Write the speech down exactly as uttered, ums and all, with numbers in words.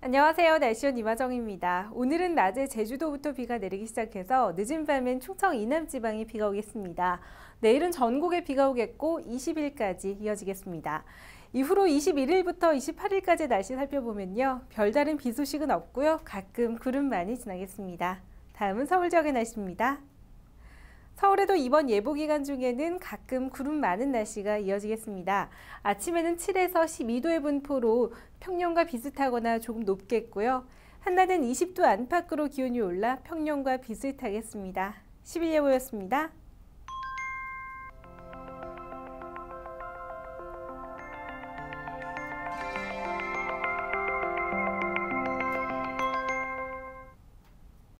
안녕하세요. 날씨원 이화정입니다. 오늘은 낮에 제주도부터 비가 내리기 시작해서 늦은 밤엔 충청 이남 지방에 비가 오겠습니다. 내일은 전국에 비가 오겠고 이십 일까지 이어지겠습니다. 이후로 이십일 일부터 이십팔 일까지 날씨 살펴보면요. 별다른 비 소식은 없고요. 가끔 구름 많이 지나겠습니다. 다음은 서울 지역의 날씨입니다. 오늘은 낮에 제주도부터 비가 내리기 시작해서 늦은 밤엔 충청 이남 지방에 비가 오겠습니다. 내일은 전국에 비가 오겠고 이십 일까지 이어지겠습니다. 이후로 이십일 일부터 이십팔 일까지 날씨 살펴보면요. 별다른 비 소식은 없고요. 가끔 구름 많이 지나겠습니다. 다음은 서울 지역의 날씨입니다. 서울에도 이번 예보 기간 중에는 가끔 구름 많은 날씨가 이어지겠습니다. 아침에는 칠에서 십이 도의 분포로 평년과 비슷하거나 조금 높겠고요. 한낮은 이십 도 안팎으로 기온이 올라 평년과 비슷하겠습니다. 십일 예보였습니다.